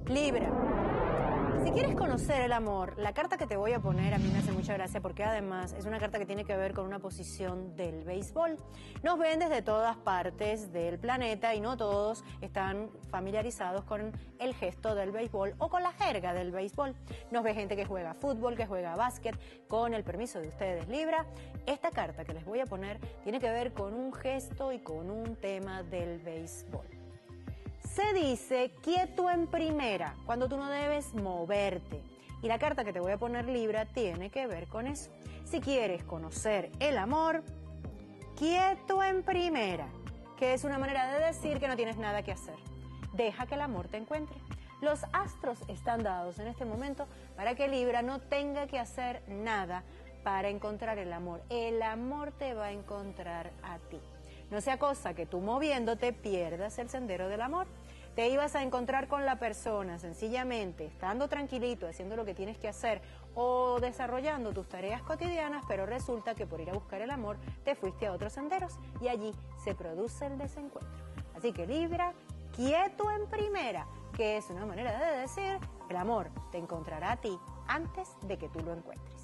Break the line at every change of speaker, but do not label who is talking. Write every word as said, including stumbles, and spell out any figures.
Libra, si quieres conocer el amor, la carta que te voy a poner a mí me hace mucha gracia porque además es una carta que tiene que ver con una posición del béisbol. Nos ven desde todas partes del planeta y no todos están familiarizados con el gesto del béisbol o con la jerga del béisbol. Nos ve gente que juega fútbol, que juega básquet. Con el permiso de ustedes, Libra, esta carta que les voy a poner tiene que ver con un gesto y con un tema del béisbol. Se dice quieto en primera, cuando tú no debes moverte. Y la carta que te voy a poner, Libra, tiene que ver con eso. Si quieres conocer el amor, quieto en primera, que es una manera de decir que no tienes nada que hacer. Deja que el amor te encuentre. Los astros están dados en este momento para que Libra no tenga que hacer nada para encontrar el amor. El amor te va a encontrar a ti. No sea cosa que tú moviéndote pierdas el sendero del amor. Te ibas a encontrar con la persona sencillamente estando tranquilito, haciendo lo que tienes que hacer o desarrollando tus tareas cotidianas, pero resulta que por ir a buscar el amor te fuiste a otros senderos y allí se produce el desencuentro. Así que Libra, quieto en primera, que es una manera de decir el amor te encontrará a ti antes de que tú lo encuentres.